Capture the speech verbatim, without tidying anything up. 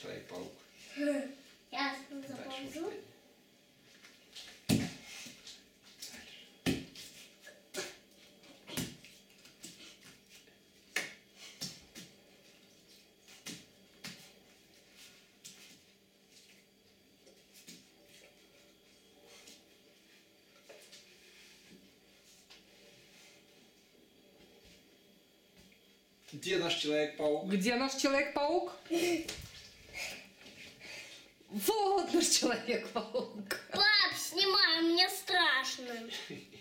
Человек-паук. Я заползу. Где наш Человек-паук? Где наш Человек-паук? Вот наш Человек-паук. Пап, снимай, мне страшно.